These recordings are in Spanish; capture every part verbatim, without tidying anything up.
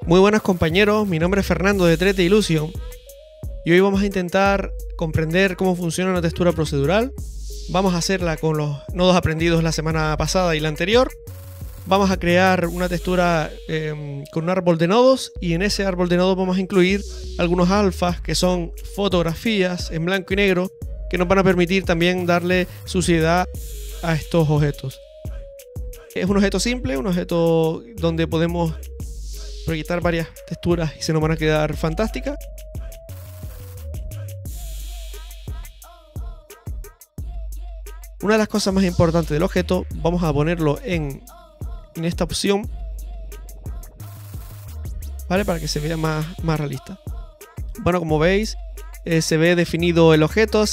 Muy buenas compañeros, mi nombre es Fernando de Trete Illusion y hoy vamos a intentar comprender cómo funciona una textura procedural. Vamos a hacerla con los nodos aprendidos la semana pasada y la anterior. Vamos a crear una textura eh, con un árbol de nodos y en ese árbol de nodos vamos a incluir algunos alfas que son fotografías en blanco y negro que nos van a permitir también darle suciedad a estos objetos. Es un objeto simple, un objeto donde podemos proyectar varias texturas y se nos van a quedar fantásticas. Una de las cosas más importantes del objeto, vamos a ponerlo en, en esta opción, ¿vale? Para que se vea más, más realista. Bueno, como veis, eh, se ve definido el objeto,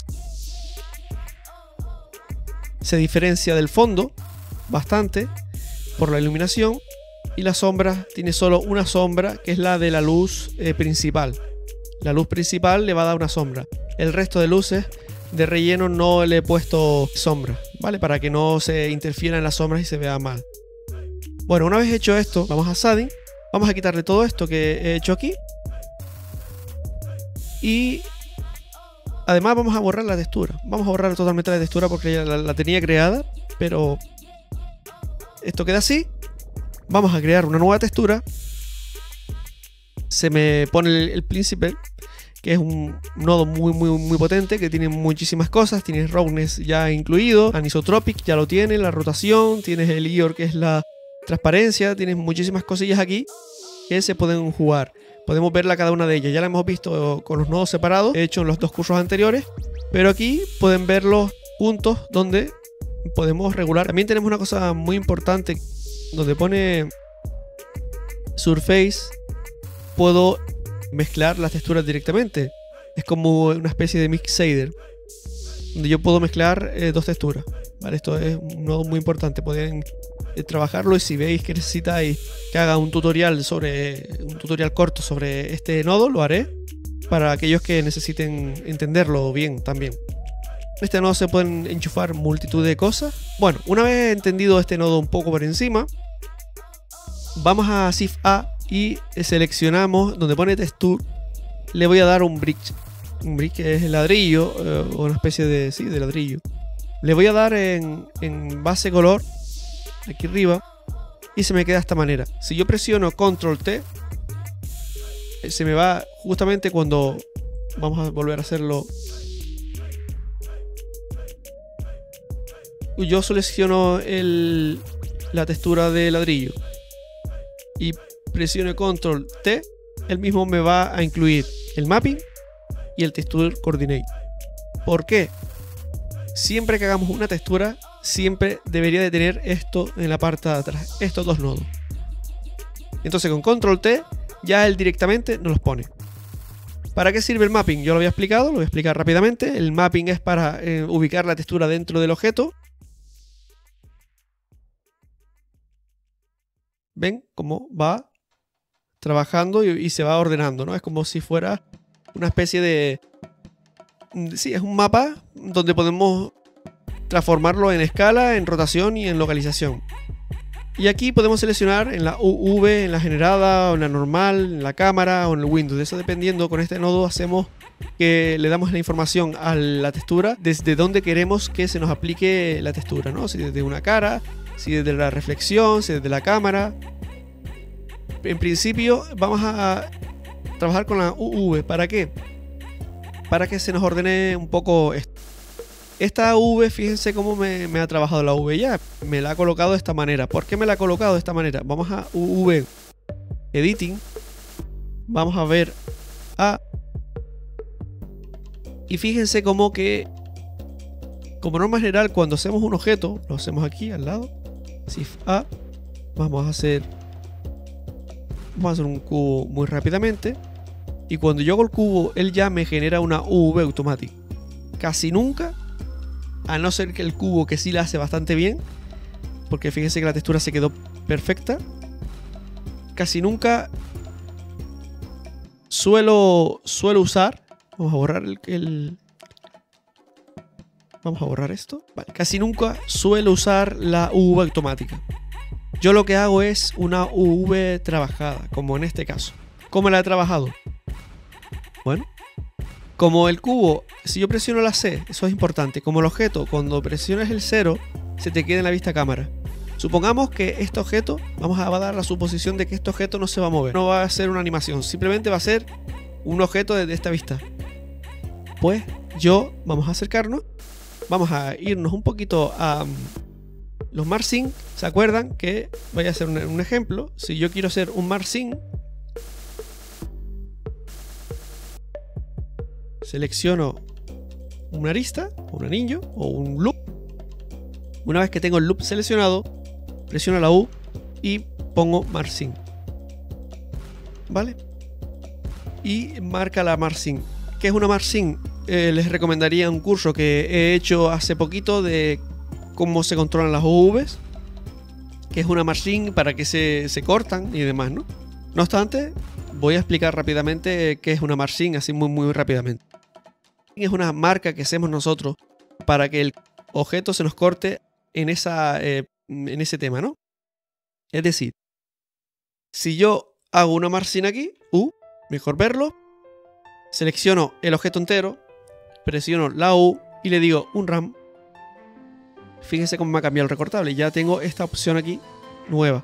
se diferencia del fondo bastante por la iluminación. Y la sombra tiene solo una sombra, que es la de la luz eh, principal. La luz principal le va a dar una sombra. El resto de luces de relleno no le he puesto sombra, ¿vale? Para que no se interfiera en las sombras y se vea mal. Bueno, una vez hecho esto, vamos a shading. Vamos a quitarle todo esto que he hecho aquí. Y además vamos a borrar la textura. Vamos a borrar totalmente la textura porque ya la, la tenía creada, pero esto queda así. Vamos a crear una nueva textura. Se me pone el, el príncipe, que es un nodo muy muy muy potente, que tiene muchísimas cosas. Tienes roughness ya incluido, anisotropic ya lo tiene, la rotación, tienes el I O R que es la transparencia, tienes muchísimas cosillas aquí que se pueden jugar. Podemos verla cada una de ellas, ya la hemos visto con los nodos separados, he hecho en los dos cursos anteriores, pero aquí pueden ver los puntos donde podemos regular. También tenemos una cosa muy importante, donde pone Surface, puedo mezclar las texturas directamente. Es como una especie de mix shader, donde yo puedo mezclar eh, dos texturas, ¿vale? Esto es un nodo muy importante. Pueden eh, trabajarlo, y si veis que necesitáis que haga un tutorial sobre un tutorial corto sobre este nodo, lo haré para aquellos que necesiten entenderlo bien también. En este nodo se pueden enchufar multitud de cosas. Bueno, una vez entendido este nodo un poco por encima, vamos a Shift A y seleccionamos donde pone Texture. Le voy a dar un brick. Un brick que es el ladrillo, eh, o una especie de, sí, de ladrillo. Le voy a dar en, en base color, aquí arriba, y se me queda de esta manera. Si yo presiono Control T, se me va justamente cuando vamos a volver a hacerlo. Yo selecciono el, la textura de ladrillo y presiono Control T, el mismo me va a incluir el mapping y el texture coordinate. ¿Por qué? Siempre que hagamos una textura, siempre debería de tener esto en la parte de atrás, estos dos nodos. Entonces con Control T ya él directamente nos los pone. ¿Para qué sirve el mapping? Yo lo había explicado, lo voy a explicar rápidamente. El mapping es para eh, ubicar la textura dentro del objeto. ¿Ven cómo va trabajando y, y se va ordenando, ¿no? Es como si fuera una especie de... Sí, es un mapa donde podemos transformarlo en escala, en rotación y en localización. Y aquí podemos seleccionar en la U V, en la generada, o en la normal, en la cámara o en el Windows. Eso dependiendo, con este nodo hacemos que le damos la información a la textura desde donde queremos que se nos aplique la textura, ¿no? Si desde una cara, si desde la reflexión, si desde la cámara. En principio vamos a trabajar con la U V. ¿Para qué? Para que se nos ordene un poco esto. Esta U V, fíjense cómo me, me ha trabajado la U V ya. Me la ha colocado de esta manera. ¿Por qué me la ha colocado de esta manera? Vamos a U V Editing. Vamos a ver A. Y fíjense cómo que, como norma general, cuando hacemos un objeto, lo hacemos aquí al lado. Shift A. Vamos a hacer Vamos a hacer un cubo muy rápidamente. Y cuando yo hago el cubo, él ya me genera una U V automática. Casi nunca, a no ser que el cubo, que sí la hace bastante bien, porque fíjense que la textura se quedó perfecta, casi nunca suelo, suelo usar. Vamos a borrar el, el Vamos a borrar esto. Vale, casi nunca suelo usar la U V automática. Yo lo que hago es una U V trabajada, como en este caso. ¿Cómo la he trabajado? Bueno, como el cubo, si yo presiono la C, eso es importante. Como el objeto, cuando presionas el cero, se te queda en la vista cámara. Supongamos que este objeto, vamos a dar la suposición de que este objeto no se va a mover. No va a ser una animación, simplemente va a ser un objeto de esta vista. Pues yo, vamos a acercarnos, vamos a irnos un poquito a um, los Marsync. ¿Se acuerdan que voy a hacer un, un ejemplo? Si yo quiero hacer un Marsync, selecciono una arista, un anillo o un loop. Una vez que tengo el loop seleccionado, presiono la U y pongo Marsync. ¿Vale? Y marca la Marsync. ¿Qué es una Marsync? Eh, les recomendaría un curso que he hecho hace poquito de cómo se controlan las U Vs. Que es una Marsync, para que se, se cortan y demás, ¿no? No obstante, voy a explicar rápidamente qué es una Marsync, así muy muy rápidamente. Es una marca que hacemos nosotros para que el objeto se nos corte en, esa, eh, en ese tema, ¿no? Es decir, si yo hago una Marsync aquí, U, mejor verlo, selecciono el objeto entero, presiono la U y le digo un RAM. Fíjense cómo me ha cambiado el recortable. Ya tengo esta opción aquí nueva.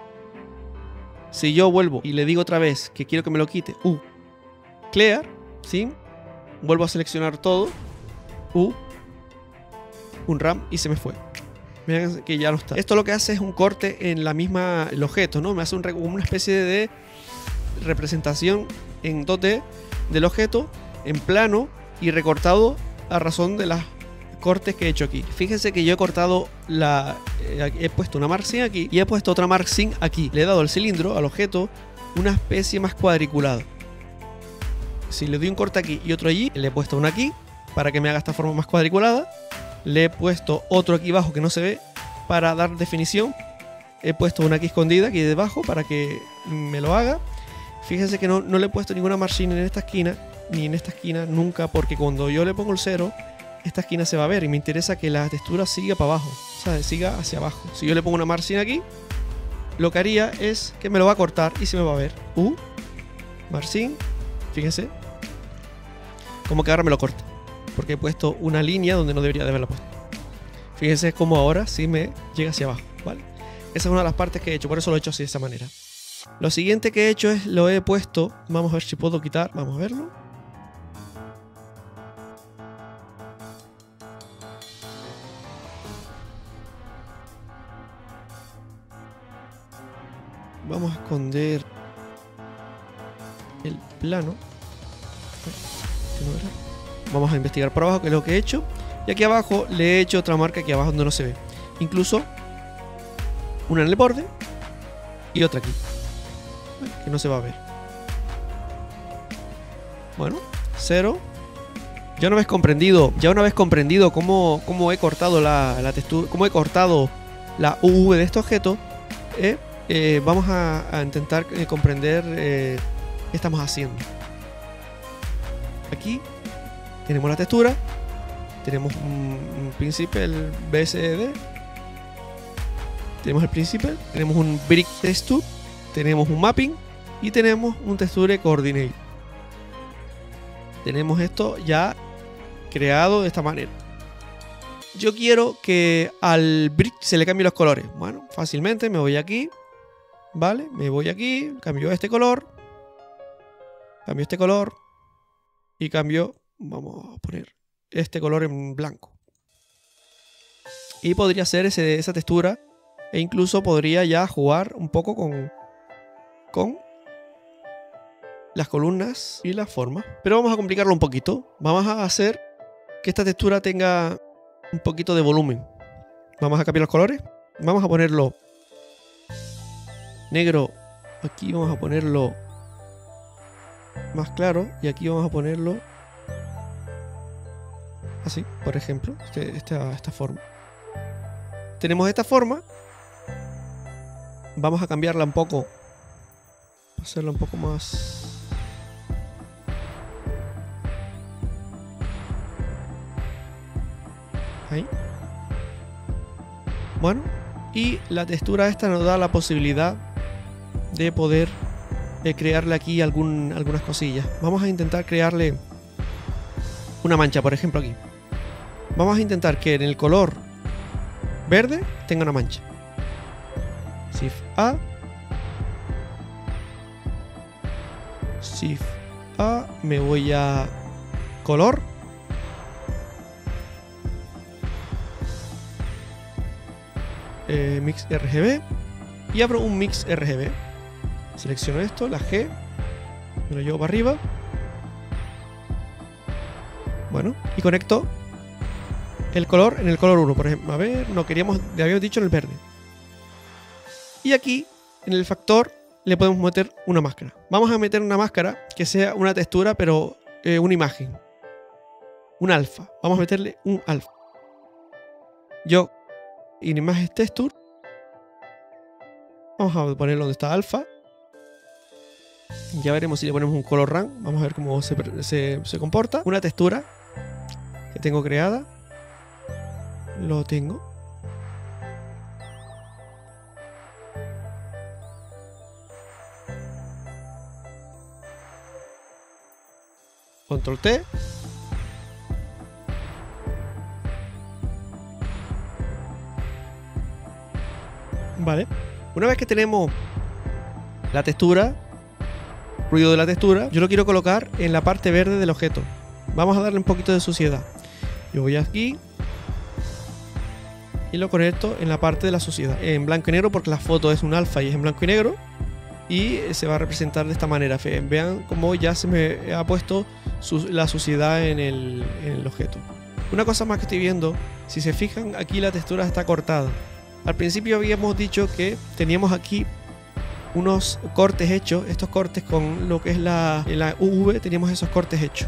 Si yo vuelvo y le digo otra vez que quiero que me lo quite, U, clear, ¿sí? Vuelvo a seleccionar todo, U, un RAM y se me fue. Vean que ya no está. Esto lo que hace es un corte en la misma, el objeto, ¿no? Me hace un, una especie de representación en dos D del objeto en plano y recortado a razón de las cortes que he hecho aquí. Fíjense que yo he cortado la... Eh, he puesto una Marsync aquí y he puesto otra Marsync aquí. Le he dado al cilindro, al objeto, una especie más cuadriculada. Si le doy un corte aquí y otro allí, le he puesto uno aquí para que me haga esta forma más cuadriculada. Le he puesto otro aquí abajo que no se ve para dar definición. He puesto una aquí escondida aquí debajo para que me lo haga. Fíjense que no, no le he puesto ninguna Marsync en esta esquina ni en esta esquina nunca, porque cuando yo le pongo el cero, esta esquina se va a ver y me interesa que la textura siga para abajo, o sea, siga hacia abajo. Si yo le pongo una Marsync aquí, lo que haría es que me lo va a cortar y se me va a ver. U, Marsync, fíjense, como que ahora me lo corta, porque he puesto una línea donde no debería de haberla puesto. Fíjense cómo ahora sí me llega hacia abajo, ¿vale? Esa es una de las partes que he hecho, por eso lo he hecho así de esa manera. Lo siguiente que he hecho es, lo he puesto, vamos a ver si puedo quitar, vamos a verlo. Vamos a esconder el plano. Vamos a investigar por abajo qué es lo que he hecho. Y aquí abajo le he hecho otra marca aquí abajo donde no se ve. Incluso una en el borde y otra aquí, que no se va a ver. Bueno, cero. Ya una vez comprendido, ya una vez comprendido cómo, cómo he cortado la, la textura, cómo he cortado la U V de este objeto, eh, eh, vamos a, a intentar eh, comprender eh, qué estamos haciendo. Aquí tenemos la textura, tenemos un, un principal B S D, tenemos el principal, tenemos un brick texture, tenemos un mapping y tenemos un texture coordinate. Tenemos esto ya creado de esta manera. Yo quiero que al brick se le cambien los colores. Bueno, fácilmente me voy aquí, ¿vale? Me voy aquí, cambio este color, cambio este color y cambio, vamos a poner este color en blanco. Y podría hacer ese, esa textura e incluso podría ya jugar un poco con, con las columnas y las formas. Pero vamos a complicarlo un poquito. Vamos a hacer que esta textura tenga un poquito de volumen. Vamos a cambiar los colores. Vamos a ponerlo negro. Aquí vamos a ponerlo más claro. Y aquí vamos a ponerlo así, por ejemplo. Este, esta, esta forma. Tenemos esta forma. Vamos a cambiarla un poco. Hacerla un poco más... Ahí. Bueno, Y la textura esta nos da la posibilidad de poder eh, crearle aquí algún, algunas cosillas. Vamos a intentar crearle una mancha, por ejemplo aquí. Vamos a intentar que en el color verde tenga una mancha. Shift A. Shift A. Me voy a color. Eh, mix R G B. Y abro un mix R G B. Selecciono esto, la G. Me lo llevo para arriba. Bueno, y conecto el color en el color uno, por ejemplo. A ver, no queríamos, le habíamos dicho en el verde. Y aquí, en el factor, le podemos meter una máscara. Vamos a meter una máscara que sea una textura, pero eh, una imagen. Un alfa. Vamos a meterle un alfa. Yo, en imagen texture, vamos a ponerlo donde está alfa. Ya veremos si le ponemos un color rank. Vamos a ver cómo se, se, se comporta. Una textura que tengo creada. Lo tengo. Control T. Vale. Una vez que tenemos la textura, ruido de la textura, yo lo quiero colocar en la parte verde del objeto. Vamos a darle un poquito de suciedad. Yo voy aquí y lo conecto en la parte de la suciedad, en blanco y negro, porque la foto es un alfa y es en blanco y negro, y se va a representar de esta manera. Vean cómo ya se me ha puesto su la suciedad en el, en el objeto. Una cosa más que estoy viendo, si se fijan, aquí la textura está cortada. Al principio habíamos dicho que teníamos aquí unos cortes hechos. Estos cortes con lo que es la, la U V, teníamos esos cortes hechos.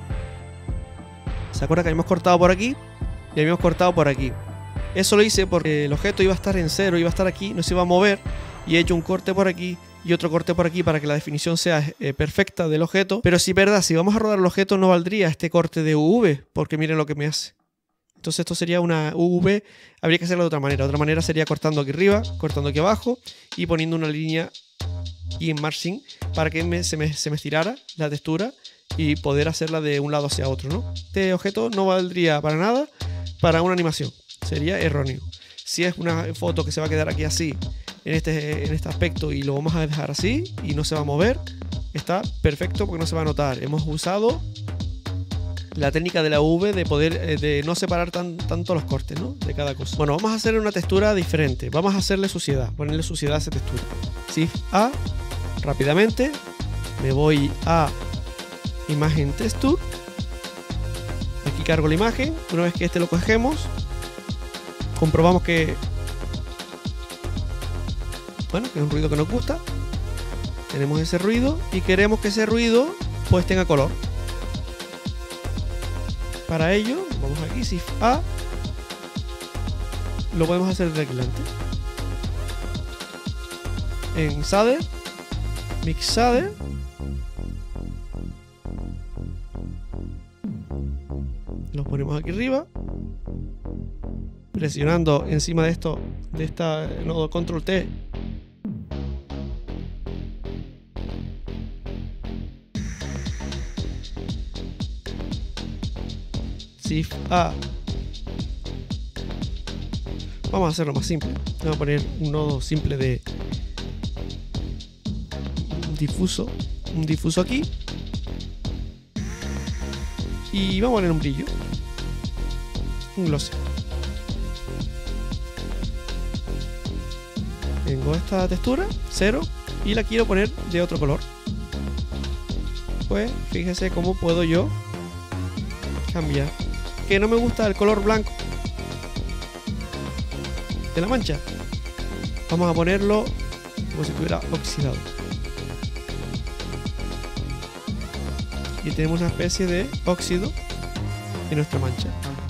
¿Se acuerdan que habíamos cortado por aquí? Y habíamos cortado por aquí. Eso lo hice porque el objeto iba a estar en cero, iba a estar aquí, no se iba a mover. Y he hecho un corte por aquí y otro corte por aquí para que la definición sea eh, perfecta del objeto. Pero sí, verdad, si vamos a rodar el objeto no valdría este corte de U V, porque miren lo que me hace. Entonces esto sería una U V, habría que hacerlo de otra manera. Otra manera sería cortando aquí arriba, cortando aquí abajo y poniendo una línea y en margin para que me, se, me, se me estirara la textura y poder hacerla de un lado hacia otro, ¿no? Este objeto no valdría para nada para una animación, sería erróneo. Si es una foto que se va a quedar aquí así, en este, en este aspecto, y lo vamos a dejar así y no se va a mover, está perfecto porque no se va a notar. Hemos usado la técnica de la U V de poder eh, de no separar tan, tanto los cortes, ¿no? De cada cosa. Bueno, vamos a hacerle una textura diferente. Vamos a hacerle suciedad, ponerle suciedad a esa textura. Shift A, rápidamente. Me voy a imagen texture. Aquí cargo la imagen. Una vez que este lo cogemos, comprobamos que, bueno, que es un ruido que nos gusta. Tenemos ese ruido y queremos que ese ruido pues tenga color. Para ello, vamos aquí, Shift A. Lo podemos hacer de adelante. En Shader, Mix Shader. Lo ponemos aquí arriba. Presionando encima de esto, de esta nodo Control T. Shift A. Vamos a hacerlo más simple. Vamos a poner un nodo simple de difuso. Un difuso aquí. Y vamos a poner un brillo. Un glossy. Tengo esta textura, cero, y la quiero poner de otro color. Pues fíjese cómo puedo yo cambiar. Que no me gusta el color blanco de la mancha. Vamos a ponerlo como si estuviera oxidado. Y tenemos una especie de óxido en nuestra mancha.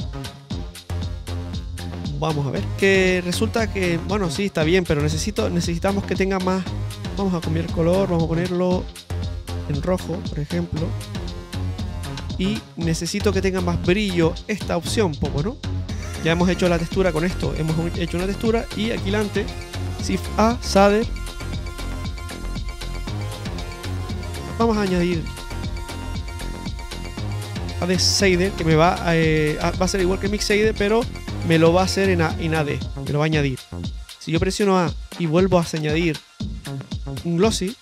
Vamos a ver. Que resulta que, bueno, sí, está bien, pero necesito, necesitamos que tenga más. Vamos a cambiar color, vamos a ponerlo en rojo, por ejemplo. Y necesito que tenga más brillo esta opción, poco, ¿no? Ya hemos hecho la textura con esto. Hemos hecho una textura y aquí delante, Shift A, Shader. Vamos a añadir A D Shader, que me va a, eh, a, va a ser igual que Mix Shader, pero me lo va a hacer en, a, en A D. Me lo va a añadir. Si yo presiono A y vuelvo a añadir un glossy,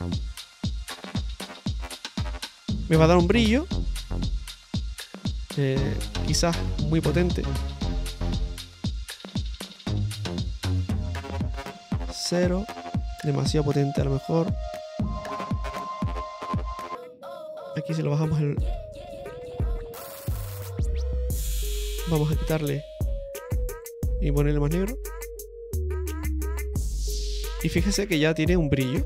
me va a dar un brillo, eh, quizás muy potente. Cero, demasiado potente a lo mejor. Aquí si lo bajamos el... Vamos a quitarle y ponerle más negro. Y fíjese que ya tiene un brillo.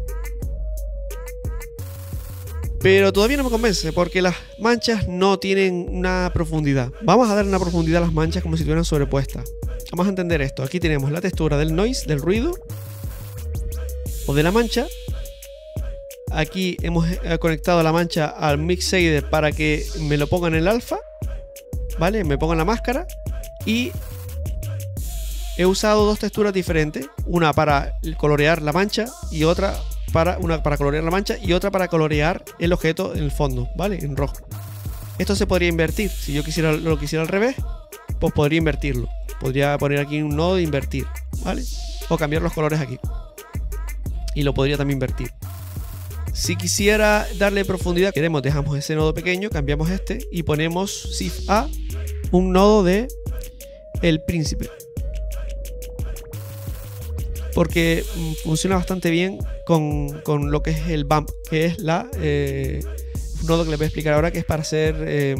Pero todavía no me convence porque las manchas no tienen una profundidad. Vamos a dar una profundidad a las manchas como si estuvieran sobrepuestas. Vamos a entender esto. Aquí tenemos la textura del noise, del ruido o de la mancha. Aquí hemos conectado la mancha al Mix Shader para que me lo ponga en el alfa. ¿Vale? Me pongo en la máscara. Y he usado dos texturas diferentes. Una para colorear la mancha y otra para, una para colorear la mancha y otra para colorear el objeto en el fondo, ¿vale? En rojo. Esto se podría invertir. Si yo quisiera lo quisiera al revés, pues podría invertirlo. Podría poner aquí un nodo de invertir, ¿vale? O cambiar los colores aquí. Y lo podría también invertir. Si quisiera darle profundidad, queremos, dejamos ese nodo pequeño, cambiamos este y ponemos Shift A, un nodo de el príncipe. Porque funciona bastante bien con, con lo que es el bump, que es la eh, un nodo que les voy a explicar ahora, que es para hacer eh,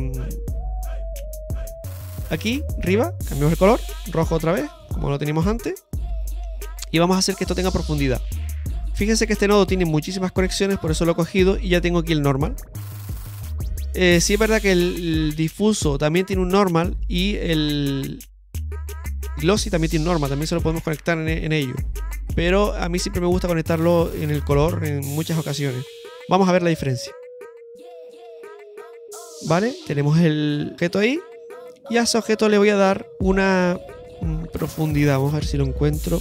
aquí arriba, cambiamos el color, rojo otra vez, como lo teníamos antes, y vamos a hacer que esto tenga profundidad. Fíjense que este nodo tiene muchísimas conexiones, por eso lo he cogido y ya tengo aquí el normal. Eh, sí es verdad que el, el difuso también tiene un normal y el glossy también tiene un normal, también se lo podemos conectar en, en ello. Pero a mí siempre me gusta conectarlo en el color en muchas ocasiones. Vamos a ver la diferencia. Vale, tenemos el objeto ahí y a ese objeto le voy a dar una mm, profundidad. Vamos a ver si lo encuentro.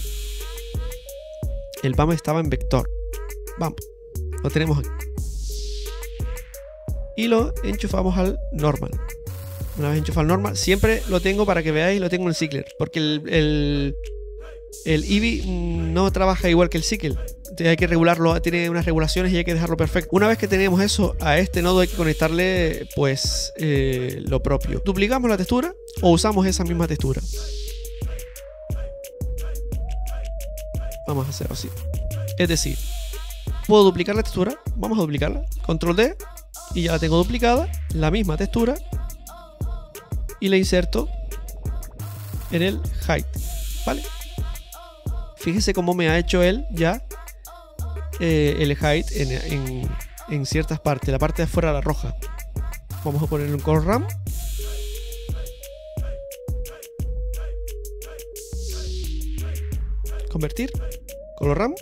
El bump estaba en vector. Bump. Lo tenemos aquí. Y lo enchufamos al normal. Una vez enchufado al normal, siempre lo tengo para que veáis, lo tengo en Cycler. Porque el, el, el Eevee no trabaja igual que el Cycle. Hay que regularlo, tiene unas regulaciones y hay que dejarlo perfecto. Una vez que tenemos eso, a este nodo hay que conectarle pues eh, lo propio. Duplicamos la textura o usamos esa misma textura. Vamos a hacerlo así. Es decir, puedo duplicar la textura. Vamos a duplicarla. Control D. Y ya la tengo duplicada. La misma textura. Y la inserto en el height. ¿Vale? Fíjese cómo me ha hecho él ya eh, el height en, en, en ciertas partes. La parte de afuera, la roja. Vamos a ponerle un color RAM. Convertir. Color RAM.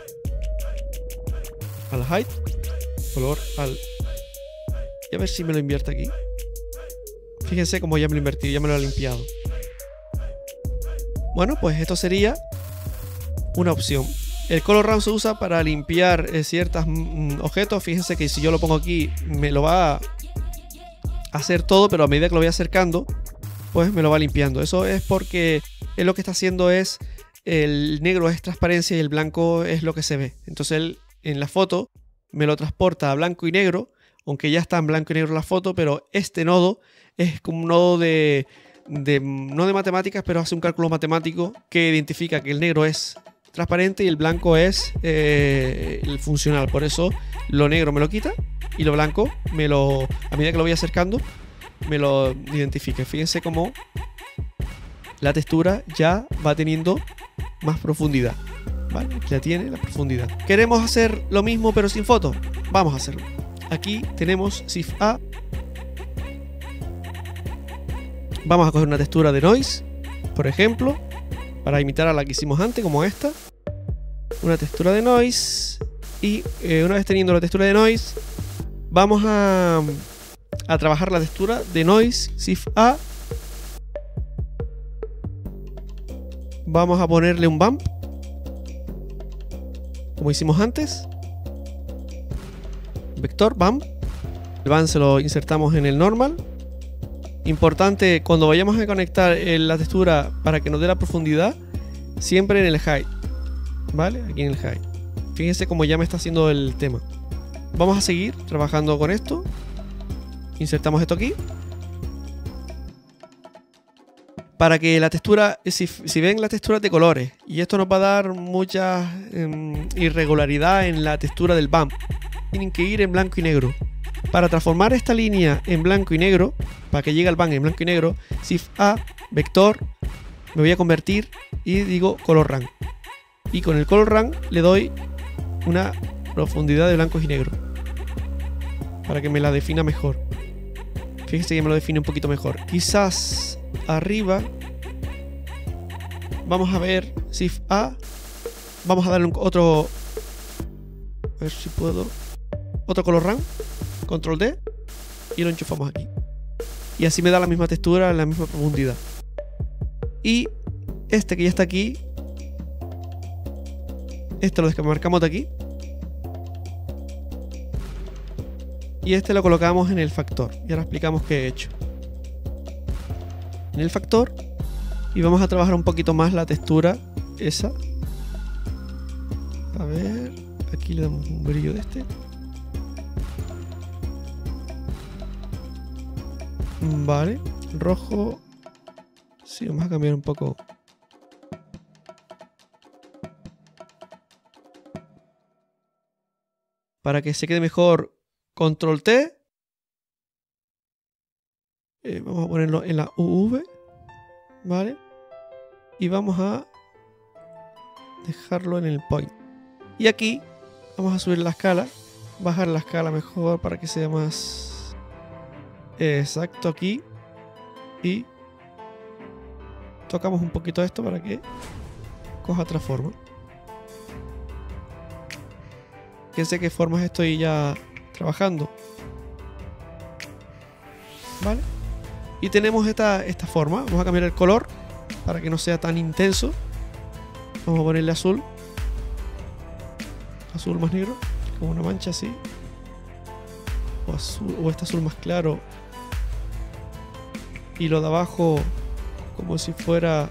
Al height. Color al... Y a ver si me lo invierte aquí. Fíjense cómo ya me lo invertí, ya me lo ha limpiado. Bueno, pues esto sería una opción. El color RAM se usa para limpiar eh, ciertos mm, objetos. Fíjense que si yo lo pongo aquí, me lo va a hacer todo, pero a medida que lo voy acercando, pues me lo va limpiando. Eso es porque él lo que está haciendo es, el negro es transparencia y el blanco es lo que se ve. Entonces él en la foto me lo transporta a blanco y negro, aunque ya está en blanco y negro la foto, pero este nodo es como un nodo de, de, no de matemáticas, pero hace un cálculo matemático que identifica que el negro es transparente y el blanco es eh, el funcional. Por eso lo negro me lo quita y lo blanco me lo, a medida que lo voy acercando, me lo identifica. Fíjense cómo la textura ya va teniendo más profundidad. ¿Vale? Ya tiene la profundidad. ¿Queremos hacer lo mismo pero sin foto? Vamos a hacerlo. Aquí tenemos Shift A. Vamos a coger una textura de noise, por ejemplo, para imitar a la que hicimos antes, como esta. Una textura de noise. Y eh, una vez teniendo la textura de noise, vamos a, a trabajar la textura de noise. Shift A. Vamos a ponerle un bump, como hicimos antes. Vector, bump. El bump se lo insertamos en el normal. Importante, cuando vayamos a conectar la textura para que nos dé la profundidad, siempre en el height, ¿vale? Aquí en el height. Fíjense cómo ya me está haciendo el tema. Vamos a seguir trabajando con esto. Insertamos esto aquí. Para que la textura, si, si ven la textura de colores, y esto nos va a dar mucha eh, irregularidad en la textura del bump, tienen que ir en blanco y negro. Para transformar esta línea en blanco y negro, para que llegue al bump en blanco y negro, Shift A, vector, me voy a convertir y digo color rank. Y con el color rank le doy una profundidad de blancos y negros, para que me la defina mejor. Fíjense que me lo define un poquito mejor. Quizás arriba vamos a ver Shift A, vamos a darle un, otro, a ver si puedo, otro color rank, control D, y lo enchufamos aquí. Y así me da la misma textura, la misma profundidad. Y este que ya está aquí, este lo desmarcamos de aquí. Y este lo colocamos en el factor. Y ahora explicamos qué he hecho. En el factor. Y vamos a trabajar un poquito más la textura esa. A ver. Aquí le damos un brillo de este. Vale. Rojo. Sí, vamos a cambiar un poco. Para que se quede mejor, control T. Eh, vamos a ponerlo en la U V. Vale. Y vamos a dejarlo en el point. Y aquí vamos a subir la escala. Bajar la escala mejor para que sea más exacto aquí. Y tocamos un poquito esto para que coja otra forma. Fíjense qué formas estoy ya trabajando. Vale. Y tenemos esta, esta forma. Vamos a cambiar el color para que no sea tan intenso. Vamos a ponerle azul. Azul más negro. Como una mancha así. O azul, o este azul más claro. Y lo de abajo como si fuera...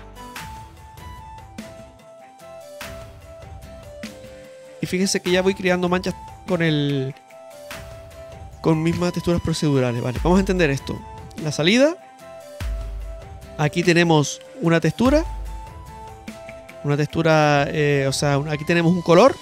Y fíjense que ya voy creando manchas con el... con mismas texturas procedurales. Vale, vamos a entender esto. La salida. Aquí tenemos una textura. Una textura, eh, o sea, aquí tenemos un color.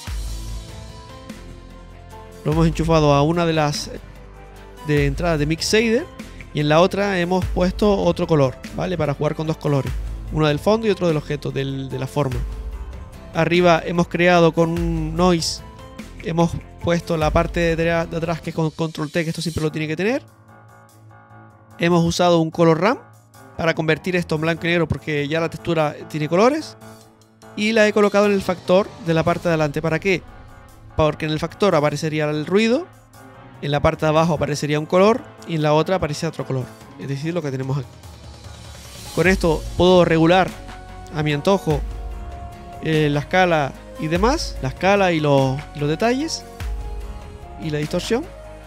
Lo hemos enchufado a una de las de entrada de Mix Shader. Y en la otra hemos puesto otro color, ¿vale? Para jugar con dos colores. Uno del fondo y otro del objeto, del, de la forma. Arriba hemos creado con un noise. Hemos puesto la parte de atrás que es con control T, que esto siempre lo tiene que tener. Hemos usado un color ramp para convertir esto en blanco y negro porque ya la textura tiene colores. Y la he colocado en el factor de la parte de adelante. ¿Para qué? Porque en el factor aparecería el ruido. En la parte de abajo aparecería un color y en la otra aparecería otro color. Es decir, lo que tenemos aquí. Con esto puedo regular a mi antojo eh, la escala y demás. La escala y los, los detalles. Y la distorsión.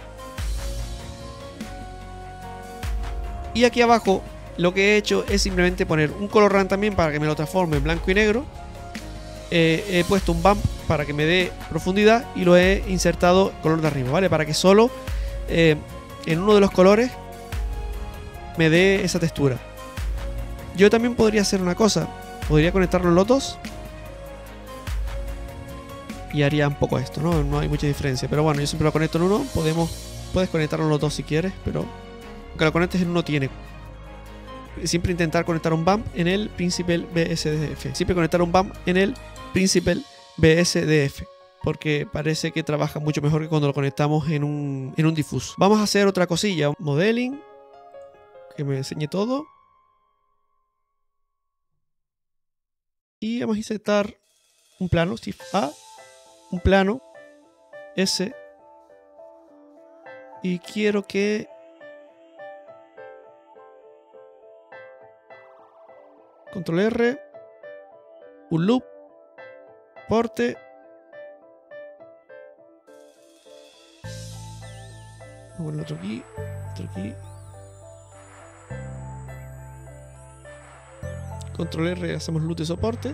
Y aquí abajo lo que he hecho es simplemente poner un color ramp también para que me lo transforme en blanco y negro. Eh, he puesto un bump para que me dé profundidad y lo he insertado color de arriba, ¿vale? Para que solo eh, en uno de los colores me dé esa textura. Yo también podría hacer una cosa. Podría conectarlos los dos y haría un poco esto, ¿no? No hay mucha diferencia. Pero bueno, yo siempre lo conecto en uno. Podemos, puedes conectarlos los dos si quieres, pero aunque lo conectes en uno tiene. Siempre intentar conectar un bump en el Principal B S D F. Siempre conectar un bump en el Principal B S D F. Porque parece que trabaja mucho mejor que cuando lo conectamos en un, en un diffuse. Vamos a hacer otra cosilla. Modeling. Que me enseñe todo. Y vamos a insertar un plano. Shift A. Un plano. S. Y quiero que... Control R, un loop, soporte. Vamos el otro aquí, otro aquí. Control R, hacemos loop de soporte.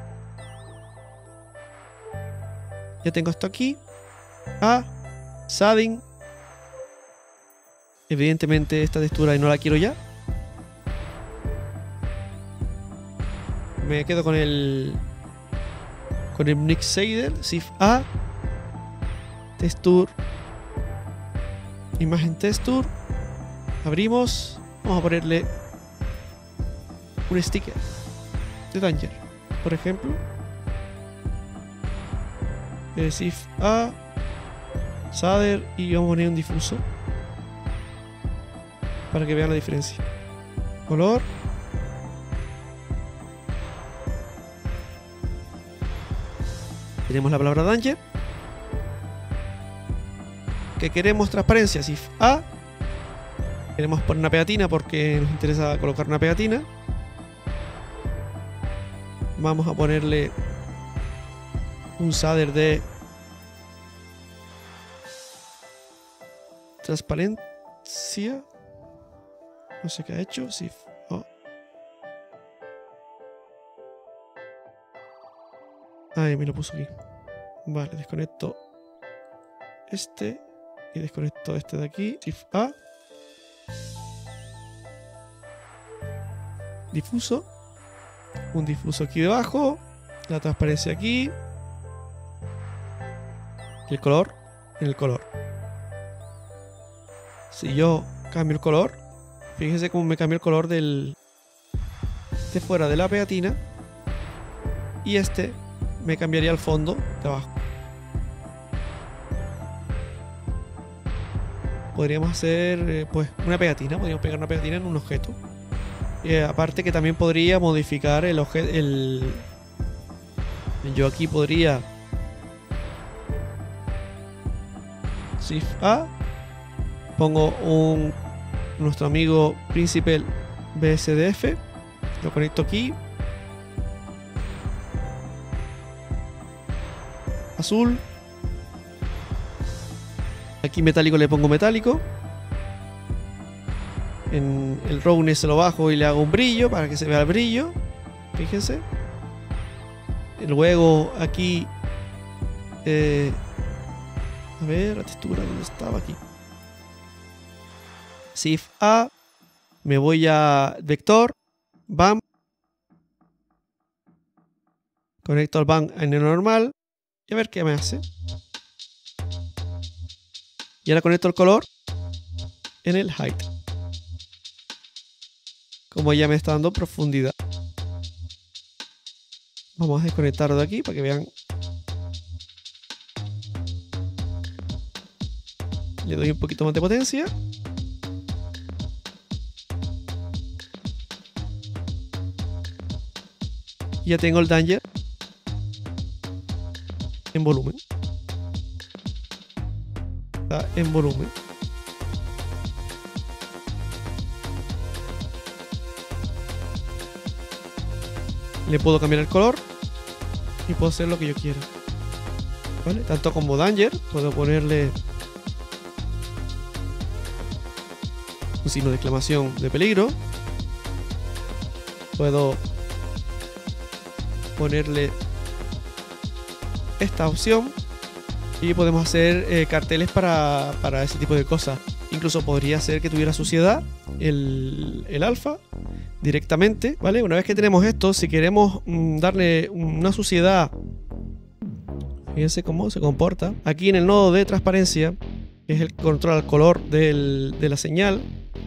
Ya tengo esto aquí. A, shading. Evidentemente esta textura no la quiero ya. Me quedo con el con el Mix Shader, Shift A, Texture, Imagen Texture, abrimos, vamos a ponerle un sticker de Danger, por ejemplo. Eh, Shift A, Shader y vamos a poner un difuso para que vean la diferencia. Color. Tenemos la palabra Danger. Que queremos transparencia, Shift A. Queremos poner una pegatina porque nos interesa colocar una pegatina. Vamos a ponerle un shader de transparencia. No sé qué ha hecho. Shift O. Ahí me lo puso aquí. Vale, desconecto este y desconecto este de aquí. Shift A. Difuso. Un difuso aquí debajo. La transparencia aquí. Y el color en el color. Si yo cambio el color, fíjense cómo me cambia el color del de fuera de la pegatina. Y este me cambiaría el fondo de abajo. Podríamos hacer eh, pues una pegatina, podríamos pegar una pegatina en un objeto. Eh, aparte que también podría modificar el objeto. El, yo aquí podría Shift A, pongo un nuestro amigo Principal B S D F, lo conecto aquí. Azul. Aquí metálico le pongo metálico. En el roughness se lo bajo y le hago un brillo para que se vea el brillo. Fíjense. Luego aquí eh, a ver la textura donde estaba aquí. Shift A. Me voy a vector. Bump. Conecto al bump en el normal. Y a ver qué me hace. Y ahora conecto el color en el height. Como ya me está dando profundidad. Vamos a desconectarlo de aquí para que vean. Le doy un poquito más de potencia. Y ya tengo el Danger en volumen. Está en volumen. Le puedo cambiar el color y puedo hacer lo que yo quiera. ¿Vale? Tanto como Danger, puedo ponerle un signo de exclamación de peligro. Puedo ponerle esta opción y podemos hacer eh, carteles para, para ese tipo de cosas. Incluso podría ser que tuviera suciedad el, el alfa directamente, ¿vale? Una vez que tenemos esto, si queremos mm, darle una suciedad, fíjense cómo se comporta. Aquí en el nodo de transparencia, que es el control al color del, de la señal,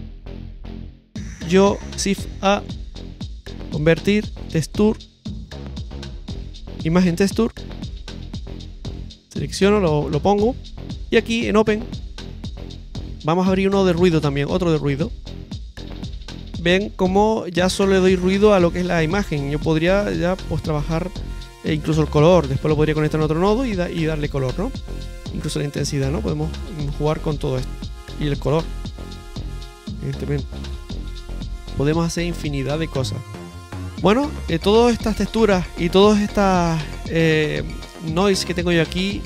yo Shift A, convertir, texture, imagen texture, selecciono, lo, lo pongo y aquí en Open vamos a abrir uno de ruido también, otro de ruido. Ven cómo ya solo le doy ruido a lo que es la imagen. Yo podría ya pues trabajar eh, incluso el color, después lo podría conectar en otro nodo y, da, y darle color, ¿no? Incluso la intensidad, ¿no? Podemos jugar con todo esto. Y el color, evidentemente. Podemos hacer infinidad de cosas. Bueno, eh, todas estas texturas y todas estas eh, noise que tengo yo aquí,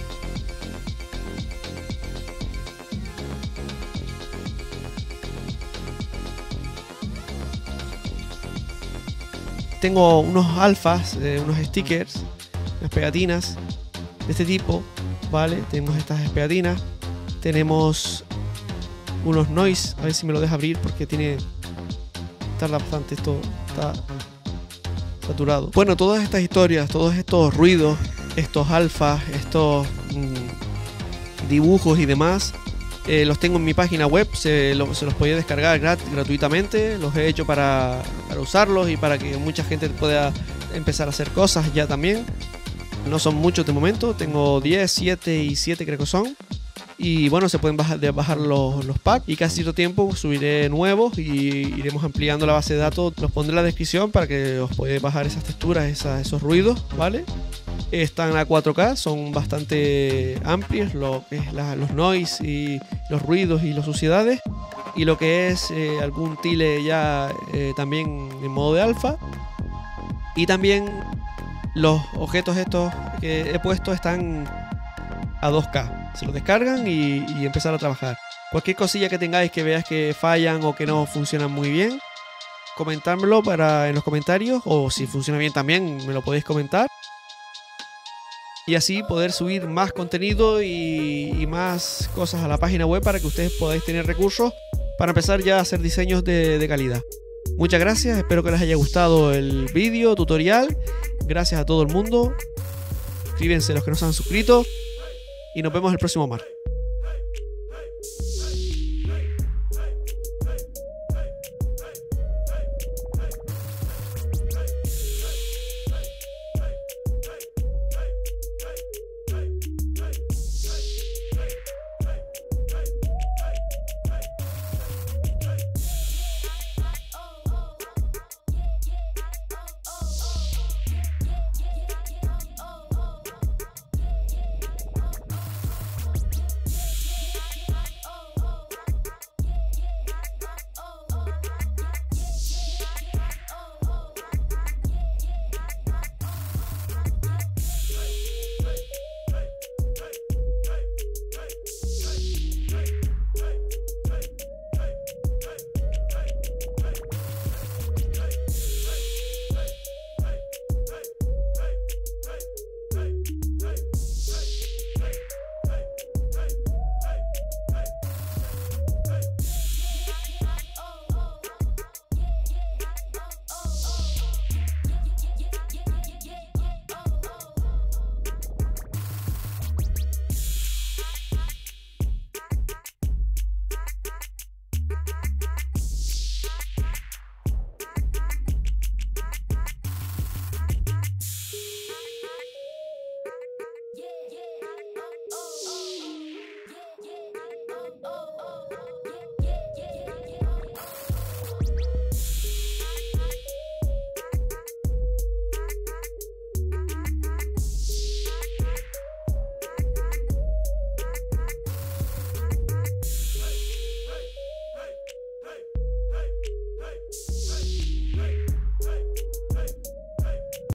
tengo unos alfas, eh, unos stickers, unas pegatinas de este tipo, ¿vale? Tenemos estas pegatinas, tenemos unos noise, a ver si me lo deja abrir porque tiene, tarda bastante, esto está saturado. Bueno, todas estas historias, todos estos ruidos, estos alfas, estos mmm, dibujos y demás, eh, los tengo en mi página web, se, lo, se los podía descargar grat gratuitamente, los he hecho para, para usarlos y para que mucha gente pueda empezar a hacer cosas ya también. No son muchos de momento, tengo diez, siete y siete creo que son. Y bueno, se pueden bajar, de bajar los, los packs y casi todo tiempo subiré nuevos y iremos ampliando la base de datos. Los pondré en la descripción para que os podáis bajar esas texturas, esas, esos ruidos, ¿vale? Están a cuatro K, son bastante amplios, lo que es la, los noise y los ruidos y las suciedades. Y lo que es eh, algún tile ya eh, también en modo de alfa. Y también los objetos estos que he puesto están a dos K. Se los descargan y, y empezar a trabajar. Cualquier cosilla que tengáis que veáis que fallan o que no funcionan muy bien, comentármelo para, en los comentarios, o si funciona bien también me lo podéis comentar. Y así poder subir más contenido y, y más cosas a la página web para que ustedes podáis tener recursos para empezar ya a hacer diseños de, de calidad. Muchas gracias, espero que les haya gustado el vídeo tutorial. Gracias a todo el mundo. Suscríbanse los que no se han suscrito. Y nos vemos el próximo mar.